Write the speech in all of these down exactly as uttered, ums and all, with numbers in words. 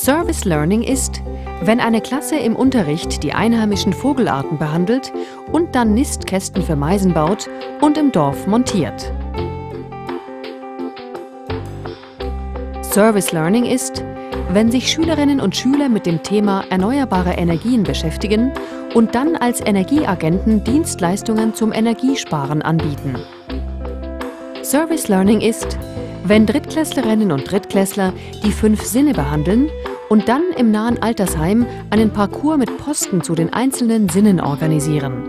Service Learning ist, wenn eine Klasse im Unterricht die einheimischen Vogelarten behandelt und dann Nistkästen für Meisen baut und im Dorf montiert. Service Learning ist, wenn sich Schülerinnen und Schüler mit dem Thema erneuerbare Energien beschäftigen und dann als Energieagenten Dienstleistungen zum Energiesparen anbieten. Service Learning ist, wenn Drittklässlerinnen und Drittklässler die fünf Sinne behandeln und dann im nahen Altersheim einen Parcours mit Posten zu den einzelnen Sinnen organisieren.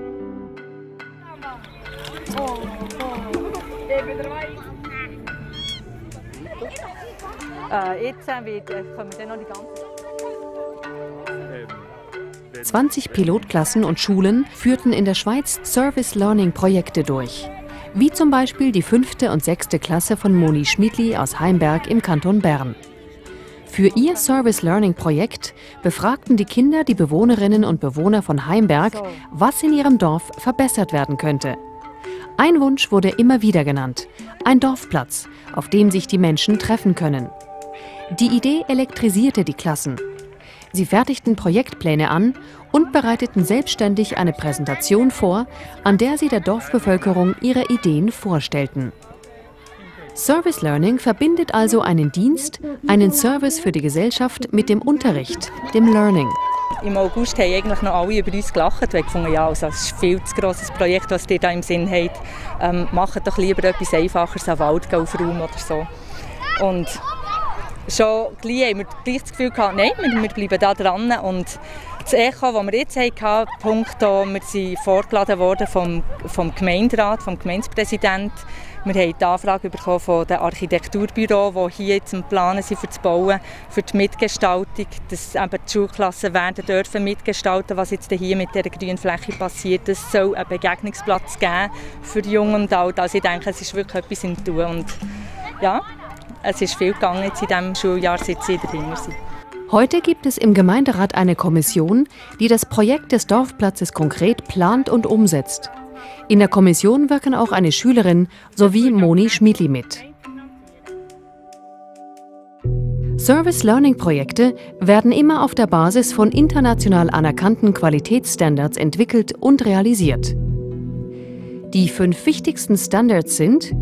zwanzig Pilotklassen und Schulen führten in der Schweiz Service Learning Projekte durch. Wie zum Beispiel die fünfte und sechste Klasse von Moni Schmidli aus Heimberg im Kanton Bern. Für ihr Service Learning Projekt befragten die Kinder die Bewohnerinnen und Bewohner von Heimberg, was in ihrem Dorf verbessert werden könnte. Ein Wunsch wurde immer wieder genannt: ein Dorfplatz, auf dem sich die Menschen treffen können. Die Idee elektrisierte die Klassen. Sie fertigten Projektpläne an und bereiteten selbstständig eine Präsentation vor, an der sie der Dorfbevölkerung ihre Ideen vorstellten. Service Learning verbindet also einen Dienst, einen Service für die Gesellschaft mit dem Unterricht, dem Learning. Im August haben eigentlich noch alle über uns gelacht, weil ich gefunden, ja, also, das ist ein viel zu grosses Projekt, was ihr da im Sinn habt. Ähm, macht doch lieber etwas Einfacheres, einen Wald aufräumen oder so. Und schon gleich haben wir gleich das Gefühl gehabt, nein, wir bleiben da dran. Und das Echo, das wir jetzt hatten, punkto, wir sind vorgeladen worden vom, vom Gemeinderat, vom Gemeindepräsidenten. Wir haben die Anfrage bekommen von den Architekturbüro, die hier jetzt im Planen sind, für das Bauen, für die Mitgestaltung, dass eben die Schulklassen werden dürfen mitgestalten, was jetzt hier mit dieser grünen Fläche passiert. Es soll einen Begegnungsplatz geben für Jung und Alt. Also ich denke, es ist wirklich etwas im Tun. Und ja, es ist viel gegangen jetzt in diesem Schuljahr, seit sie dahinter sind. Heute gibt es im Gemeinderat eine Kommission, die das Projekt des Dorfplatzes konkret plant und umsetzt. In der Kommission wirken auch eine Schülerin sowie Moni Schmidli mit. Service Learning Projekte werden immer auf der Basis von international anerkannten Qualitätsstandards entwickelt und realisiert. Die fünf wichtigsten Standards sind: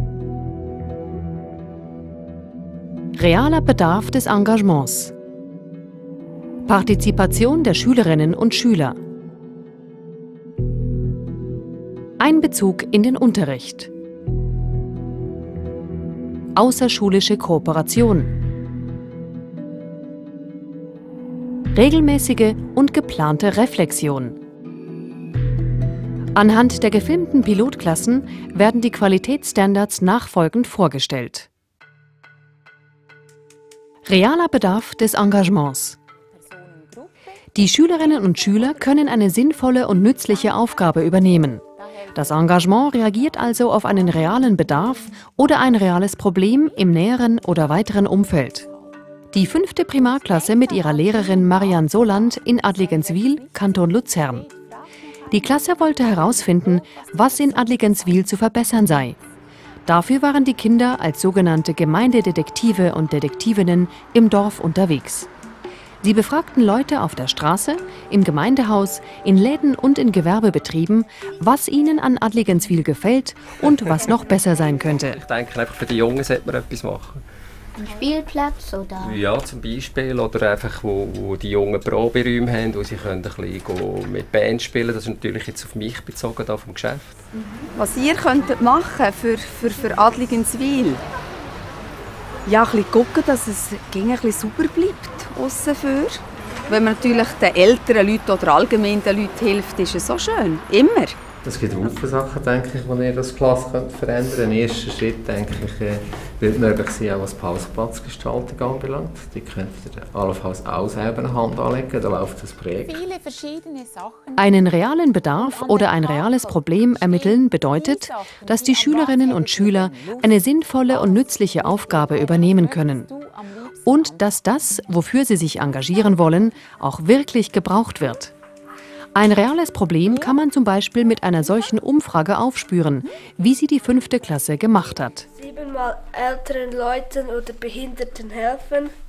realer Bedarf des Engagements, Partizipation der Schülerinnen und Schüler, Einbezug in den Unterricht, außerschulische Kooperation, regelmäßige und geplante Reflexion. Anhand der gefilmten Pilotklassen werden die Qualitätsstandards nachfolgend vorgestellt. Realer Bedarf des Engagements. Die Schülerinnen und Schüler können eine sinnvolle und nützliche Aufgabe übernehmen. Das Engagement reagiert also auf einen realen Bedarf oder ein reales Problem im näheren oder weiteren Umfeld. Die fünfte Primarklasse mit ihrer Lehrerin Marianne Soland in Adligenswil, Kanton Luzern. Die Klasse wollte herausfinden, was in Adligenswil zu verbessern sei. Dafür waren die Kinder als sogenannte Gemeindedetektive und Detektivinnen im Dorf unterwegs. Sie befragten Leute auf der Straße, im Gemeindehaus, in Läden und in Gewerbebetrieben, was ihnen an Adligenswil gefällt und was noch besser sein könnte. Ich denke, einfach für die Jungen sollte man etwas machen. Ein Spielplatz oder? Ja, zum Beispiel. Oder einfach, wo, wo die Jungen Proberäume haben, wo sie können ein bisschen mit Band spielen. Das ist natürlich jetzt auf mich bezogen, da vom Geschäft. Was ihr könntet machen für, für, für Adligenswil? Ja, ein bisschen gucken, dass es ein bisschen sauber bleibt aussen für. Wenn man natürlich den älteren Leuten oder allgemein den Leuten hilft, ist es so schön. Immer. Es gibt viele Sachen, denke ich, die ihr das Klasse verändern könnt. Ein erster Schritt, denke ich, wird möglich sein, auch was die Pausenplatzgestaltung anbelangt. Die könnt ihr allenfalls auch selber eine Hand anlegen, da läuft das Projekt. Viele verschiedene Sachen. Einen realen Bedarf oder ein reales Problem ermitteln bedeutet, dass die Schülerinnen und Schüler eine sinnvolle und nützliche Aufgabe übernehmen können. Und dass das, wofür sie sich engagieren wollen, auch wirklich gebraucht wird. Ein reales Problem kann man zum Beispiel mit einer solchen Umfrage aufspüren, wie sie die fünfte Klasse gemacht hat. Siebenmal älteren Leuten oder Behinderten helfen,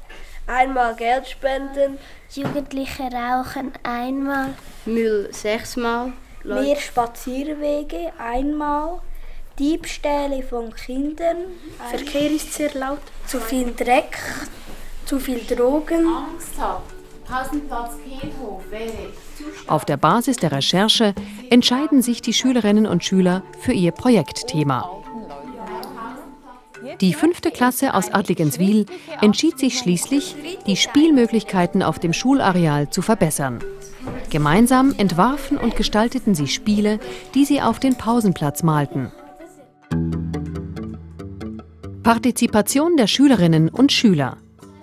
einmal Geld spenden. Jugendliche rauchen einmal. Müll sechsmal. Mehr Spazierwege einmal. Diebstähle von Kindern. Verkehr ist sehr laut. Zu viel Dreck. Zu viel Drogen. Angst hat. Pausenplatz Kindhof wäre. Auf der Basis der Recherche entscheiden sich die Schülerinnen und Schüler für ihr Projektthema. Die fünfte Klasse aus Adligenswil entschied sich schließlich, die Spielmöglichkeiten auf dem Schulareal zu verbessern. Gemeinsam entwarfen und gestalteten sie Spiele, die sie auf den Pausenplatz malten. Partizipation der Schülerinnen und Schüler.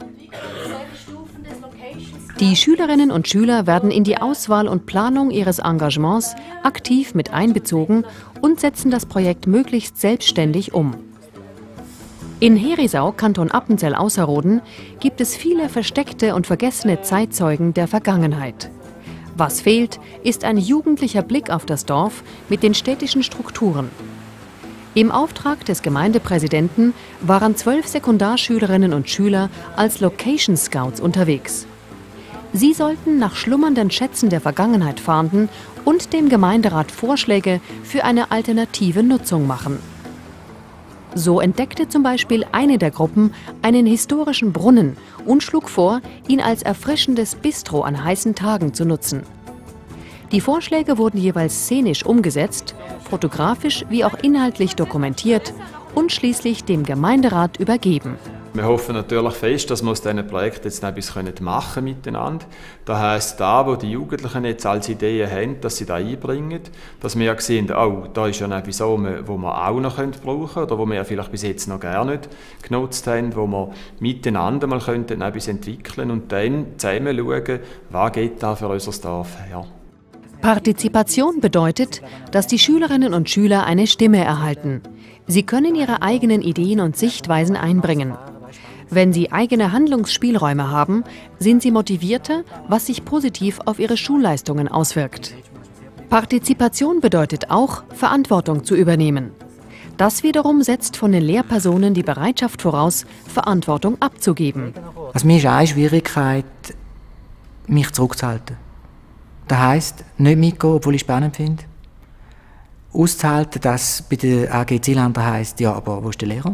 Die Schülerinnen und Schüler werden in die Auswahl und Planung ihres Engagements aktiv mit einbezogen und setzen das Projekt möglichst selbstständig um. In Herisau, Kanton Appenzell-Ausserrhoden, gibt es viele versteckte und vergessene Zeitzeugen der Vergangenheit. Was fehlt, ist ein jugendlicher Blick auf das Dorf mit den städtischen Strukturen. Im Auftrag des Gemeindepräsidenten waren zwölf Sekundarschülerinnen und Schüler als Location Scouts unterwegs. Sie sollten nach schlummernden Schätzen der Vergangenheit fahnden und dem Gemeinderat Vorschläge für eine alternative Nutzung machen. So entdeckte zum Beispiel eine der Gruppen einen historischen Brunnen und schlug vor, ihn als erfrischendes Bistro an heißen Tagen zu nutzen. Die Vorschläge wurden jeweils szenisch umgesetzt, fotografisch wie auch inhaltlich dokumentiert und schließlich dem Gemeinderat übergeben. Wir hoffen natürlich fest, dass wir aus diesen Projekten jetzt etwas machen können miteinander. Das heisst, da, wo die Jugendlichen jetzt als Ideen haben, dass sie das einbringen, dass wir sehen, oh, da ist ja etwas, was wir auch noch brauchen können oder wo wir vielleicht bis jetzt noch gar nicht genutzt haben, wo wir miteinander mal etwas entwickeln und dann zusammen schauen, was geht da für unser Dorf her. Partizipation bedeutet, dass die Schülerinnen und Schüler eine Stimme erhalten. Sie können ihre eigenen Ideen und Sichtweisen einbringen. Wenn sie eigene Handlungsspielräume haben, sind sie motivierter, was sich positiv auf ihre Schulleistungen auswirkt. Partizipation bedeutet auch, Verantwortung zu übernehmen. Das wiederum setzt von den Lehrpersonen die Bereitschaft voraus, Verantwortung abzugeben. Also mir ist eine Schwierigkeit, mich zurückzuhalten. Das heisst, nicht mitgehen, obwohl ich es spannend finde. Auszuhalten, dass bei der A G Zielander heisst, ja, aber wo ist der Lehrer?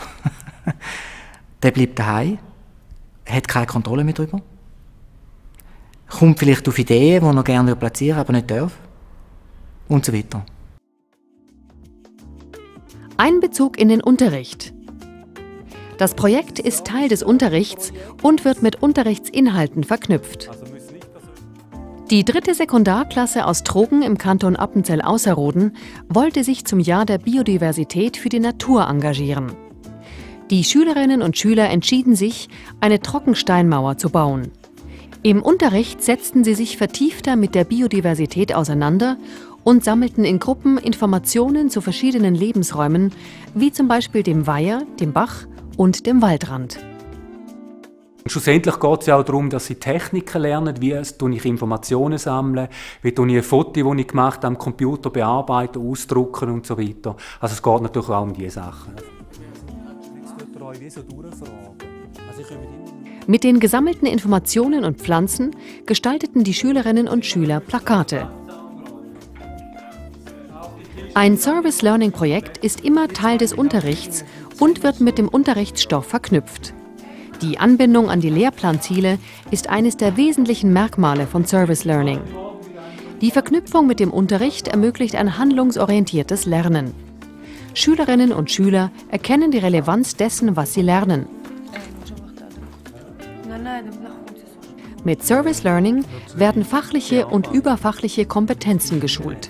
Der bleibt daheim, hat keine Kontrolle mehr darüber, kommt vielleicht auf Ideen, die er gerne platzieren will, aber nicht darf und so weiter. Einbezug in den Unterricht. Das Projekt ist Teil des Unterrichts und wird mit Unterrichtsinhalten verknüpft. Die dritte Sekundarklasse aus Trogen im Kanton Appenzell-Ausserrhoden wollte sich zum Jahr der Biodiversität für die Natur engagieren. Die Schülerinnen und Schüler entschieden sich, eine Trockensteinmauer zu bauen. Im Unterricht setzten sie sich vertiefter mit der Biodiversität auseinander und sammelten in Gruppen Informationen zu verschiedenen Lebensräumen, wie zum Beispiel dem Weiher, dem Bach und dem Waldrand. Schlussendlich geht es ja auch darum, dass sie Techniken lernen, wie ich Informationen sammle, wie ich ein Foto, das ich gemacht habe, am Computer bearbeiten, ausdrucken und so weiter. Also es geht natürlich auch um diese Sachen. Mit den gesammelten Informationen und Pflanzen gestalteten die Schülerinnen und Schüler Plakate. Ein Service-Learning-Projekt ist immer Teil des Unterrichts und wird mit dem Unterrichtsstoff verknüpft. Die Anbindung an die Lehrplanziele ist eines der wesentlichen Merkmale von Service Learning. Die Verknüpfung mit dem Unterricht ermöglicht ein handlungsorientiertes Lernen. Schülerinnen und Schüler erkennen die Relevanz dessen, was sie lernen. Mit Service Learning werden fachliche und überfachliche Kompetenzen geschult.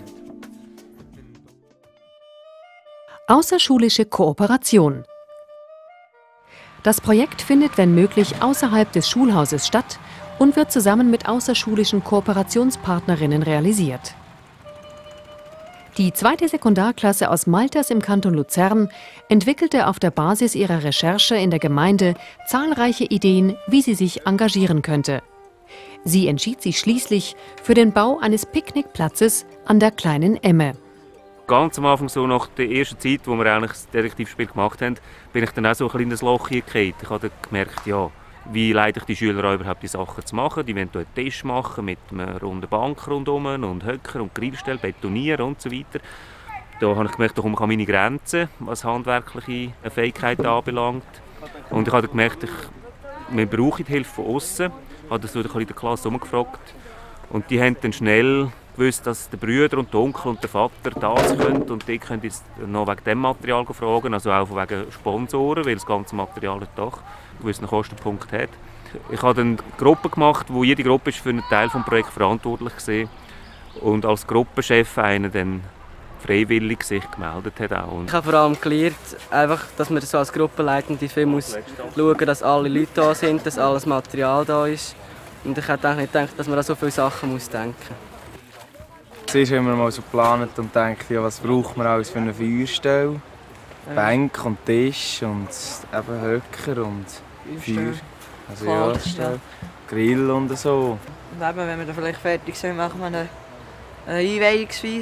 Außerschulische Kooperation. Das Projekt findet, wenn möglich, außerhalb des Schulhauses statt und wird zusammen mit außerschulischen Kooperationspartnerinnen realisiert. Die zweite Sekundarklasse aus Malters im Kanton Luzern entwickelte auf der Basis ihrer Recherche in der Gemeinde zahlreiche Ideen, wie sie sich engagieren könnte. Sie entschied sich schließlich für den Bau eines Picknickplatzes an der kleinen Emme. Ganz am Anfang, so nach der ersten Zeit, wo wir eigentlich das Detektivspiel gemacht haben, bin ich dann auch so ein kleines Loch hier gefallen. Ich habe dann gemerkt, ja, wie leite ich die Schüler an, überhaupt die Sachen zu machen. Die wollen einen Tisch machen mit einer runden Bank rundherum und Höcker und Grillstelle, betonieren und so weiter. Da habe ich gemerkt, da komme ich an meine Grenzen, was handwerkliche Fähigkeiten anbelangt. Und ich habe gemerkt, ich, wir brauchen die Hilfe von außen. Ich habe das in der Klasse umgefragt. Und die haben dann schnell gewusst, dass der Brüder und der Onkel und der Vater das können. Und die können jetzt noch wegen dem Material fragen, also auch wegen Sponsoren, weil das ganze Material doch einen gewissen Kostenpunkt hat. Ich habe dann Gruppen gemacht, wo jede Gruppe ist für einen Teil des Projekts verantwortlich war. Und als Gruppenchef einer dann freiwillig sich gemeldet hat auch. Ich habe vor allem gelernt, einfach, dass man so als Gruppenleitende viel muss schauen, dass alle Leute da sind, dass alles Material da ist. Und ich habe nicht gedacht, dass man an so viele Sachen muss denken muss. Zuerst haben wir mal so geplant und denkt, ja, was braucht man alles für eine Feuerstelle? Ja. Bank und Tisch und eben Höcker und Feuer. Also ja, ja, Grill und so. Und eben, wenn wir dann vielleicht fertig sind, machen wir eine, eine Einweihungsfeier.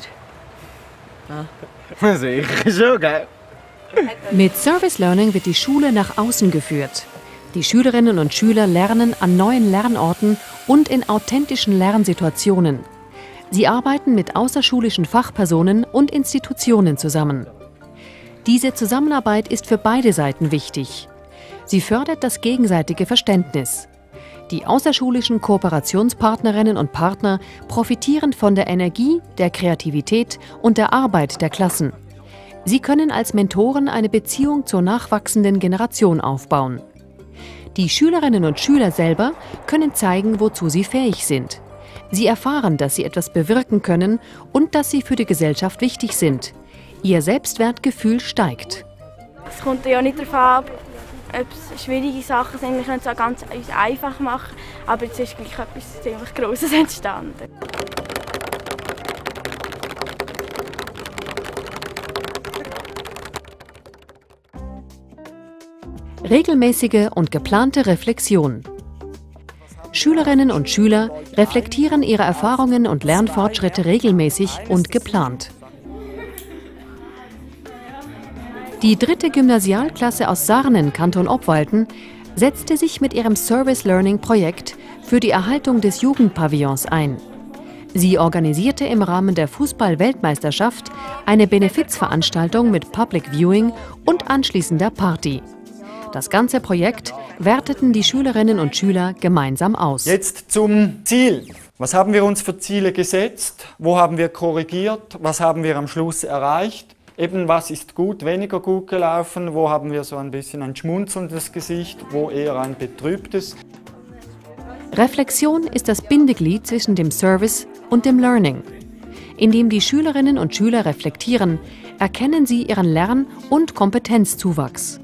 Ja. Sicher schon, gell? Mit Service Learning wird die Schule nach außen geführt. Die Schülerinnen und Schüler lernen an neuen Lernorten und in authentischen Lernsituationen. Sie arbeiten mit außerschulischen Fachpersonen und Institutionen zusammen. Diese Zusammenarbeit ist für beide Seiten wichtig. Sie fördert das gegenseitige Verständnis. Die außerschulischen Kooperationspartnerinnen und Partner profitieren von der Energie, der Kreativität und der Arbeit der Klassen. Sie können als Mentoren eine Beziehung zur nachwachsenden Generation aufbauen. Die Schülerinnen und Schüler selber können zeigen, wozu sie fähig sind. Sie erfahren, dass sie etwas bewirken können und dass sie für die Gesellschaft wichtig sind. Ihr Selbstwertgefühl steigt. Es kommt ja nicht darauf an, ob es schwierige Sachen sind. Wir können es auch ganz einfach machen, aber jetzt ist gleich etwas ziemlich Grosses entstanden. Regelmäßige und geplante Reflexion. Schülerinnen und Schüler reflektieren ihre Erfahrungen und Lernfortschritte regelmäßig und geplant. Die dritte Gymnasialklasse aus Sarnen, Kanton Obwalden, setzte sich mit ihrem Service Learning Projekt für die Erhaltung des Jugendpavillons ein. Sie organisierte im Rahmen der Fußball-Weltmeisterschaft eine Benefizveranstaltung mit Public Viewing und anschließender Party. Das ganze Projekt werteten die Schülerinnen und Schüler gemeinsam aus. Jetzt zum Ziel. Was haben wir uns für Ziele gesetzt? Wo haben wir korrigiert? Was haben wir am Schluss erreicht? Eben, was ist gut, weniger gut gelaufen? Wo haben wir so ein bisschen ein schmunzelndes Gesicht? Wo eher ein betrübtes? Reflexion ist das Bindeglied zwischen dem Service und dem Learning. Indem die Schülerinnen und Schüler reflektieren, erkennen sie ihren Lern- und Kompetenzzuwachs.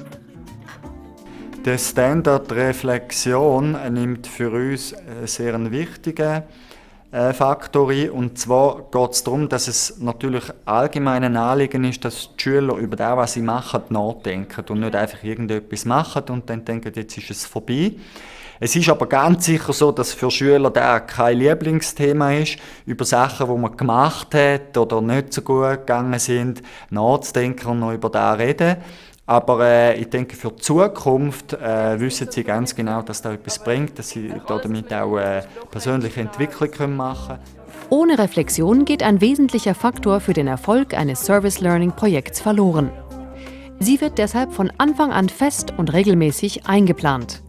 Der Standard Reflexion nimmt für uns einen sehr wichtigen Faktor ein. Und zwar geht es darum, dass es natürlich allgemein ein Anliegen ist, dass die Schüler über das, was sie machen, nachdenken und nicht einfach irgendetwas machen und dann denken, jetzt ist es vorbei. Es ist aber ganz sicher so, dass für Schüler das kein Lieblingsthema ist, über Sachen, die man gemacht hat oder nicht so gut gegangen sind, nachzudenken und noch über das reden. Aber äh, ich denke, für die Zukunft äh, wissen sie ganz genau, dass das etwas bringt, dass sie damit auch äh, persönliche Entwicklung machen können. Ohne Reflexion geht ein wesentlicher Faktor für den Erfolg eines Service Learning Projekts verloren. Sie wird deshalb von Anfang an fest und regelmäßig eingeplant.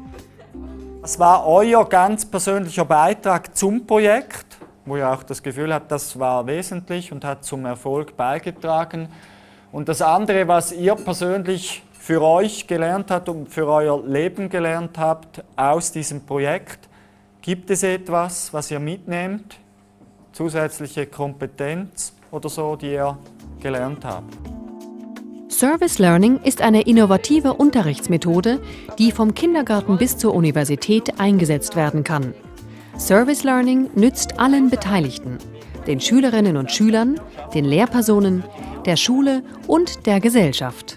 Das war euer ganz persönlicher Beitrag zum Projekt, wo ihr auch das Gefühl habt, das war wesentlich und hat zum Erfolg beigetragen. Und das andere, was ihr persönlich für euch gelernt habt und für euer Leben gelernt habt aus diesem Projekt, gibt es etwas, was ihr mitnehmt, zusätzliche Kompetenz oder so, die ihr gelernt habt? Service Learning ist eine innovative Unterrichtsmethode, die vom Kindergarten bis zur Universität eingesetzt werden kann. Service Learning nützt allen Beteiligten, den Schülerinnen und Schülern, den Lehrpersonen, der Schule und der Gesellschaft.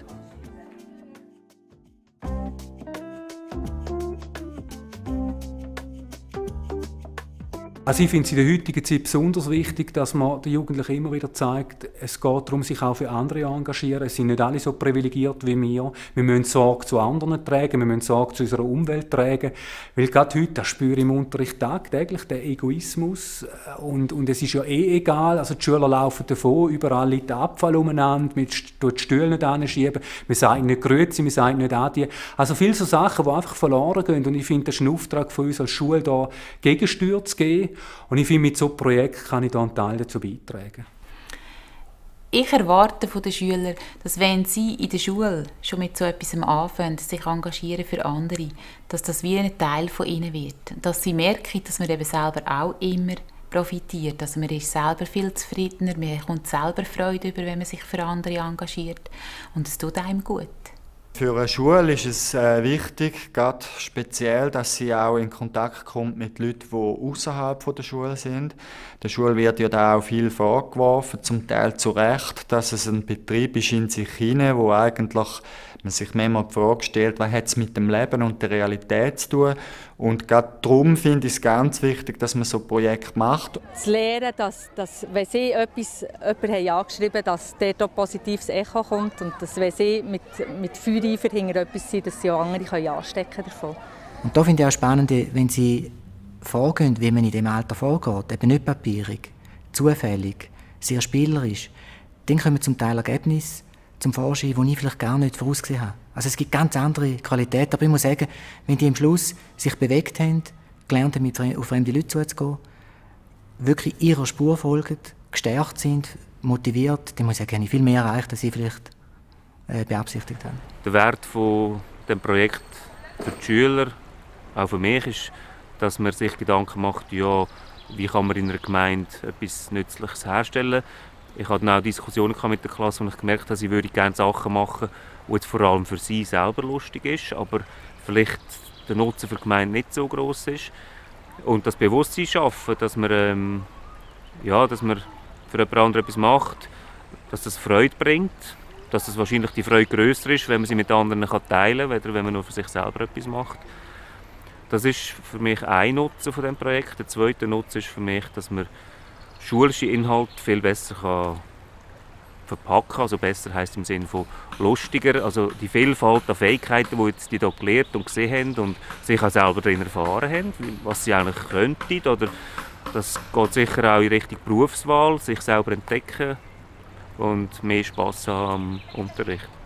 Also ich finde es in der heutigen Zeit besonders wichtig, dass man den Jugendlichen immer wieder zeigt, es geht darum, sich auch für andere zu engagieren. Es sind nicht alle so privilegiert wie wir. Wir müssen Sorge zu anderen tragen, wir müssen Sorge zu unserer Umwelt tragen. Weil gerade heute, das spüre ich im Unterricht tagtäglich, den Egoismus. Und, und es ist ja eh egal, also die Schüler laufen davon, überall liegt der Abfall umeinander, wir tun die Stühle nicht anschieben, wir sagen nicht Grüezi, wir sagen nicht Adi. Also viele so Sachen, die einfach verloren gehen. Und ich finde, das ist ein Auftrag von uns als Schule, da Gegensteuer zu geben. Und ich finde, mit so einem Projekt kann ich da einen Teil dazu beitragen. Ich erwarte von den Schülern, dass wenn sie in der Schule schon mit so etwas anfangen, sich engagieren für andere, dass das wie ein Teil von ihnen wird. Dass sie merken, dass man eben selber auch immer profitiert. Also man ist selber viel zufriedener, man bekommt selber Freude über, wenn man sich für andere engagiert. Und es tut einem gut. Für eine Schule ist es äh, wichtig, gerade speziell, dass sie auch in Kontakt kommt mit Leuten, die außerhalb der Schule sind. Der Schule wird ja da auch viel vorgeworfen, zum Teil zu Recht, dass es ein Betrieb ist in sich hinein, wo eigentlich man sich manchmal die Frage stellt, was hat es mit dem Leben und der Realität zu tun. Und gerade darum finde ich es ganz wichtig, dass man so ein Projekt macht. Zu lernen, dass, dass wenn sie etwas jemanden haben angeschrieben haben, dass dort auch positives Echo kommt und dass wenn sie mit, mit Feuereifer hinter etwas sind, dass sie auch andere können anstecken davon. Und da finde ich auch spannend, wenn Sie vorgehen, wie man in diesem Alter vorgeht, eben nicht papierig, zufällig, sehr spielerisch, dann kommen zum Teil Ergebnisse zum Vorschein, die ich vielleicht gar nicht vorausgesehen habe. Also es gibt ganz andere Qualitäten, aber ich muss sagen, wenn die am Schluss sich bewegt haben, gelernt haben, auf fremde Leute zuzugehen, wirklich ihrer Spur folgen, gestärkt sind, motiviert, dann muss ich sagen, habe ich viel mehr erreicht, als ich vielleicht äh, beabsichtigt habe. Der Wert von dem Projekt für die Schüler, auch für mich, ist, dass man sich Gedanken macht, ja, wie kann man in einer Gemeinde etwas Nützliches herstellen. Ich hatte auch Diskussionen mit der Klasse, wo ich gemerkt habe, sie würde gerne Sachen machen, die jetzt vor allem für sie selber lustig ist, aber vielleicht der Nutzen für die Gemeinde nicht so groß ist. Und das Bewusstsein schaffen, dass man, ähm, ja, dass man für jemand anderen etwas macht, dass das Freude bringt, dass das wahrscheinlich die Freude grösser ist, wenn man sie mit anderen teilen kann, als wenn man nur für sich selber etwas macht. Das ist für mich ein Nutzen von dem Projekt. Der zweite Nutzen ist für mich, dass man schulische Inhalte viel besser kann verpacken kann. Also besser heisst im Sinne von lustiger. Also die Vielfalt an Fähigkeiten, die jetzt die hier gelernt und gesehen haben und sich auch selber darin erfahren haben, was sie eigentlich könnten. Oder das geht sicher auch in Richtung Berufswahl, sich selber entdecken und mehr Spass haben am Unterricht.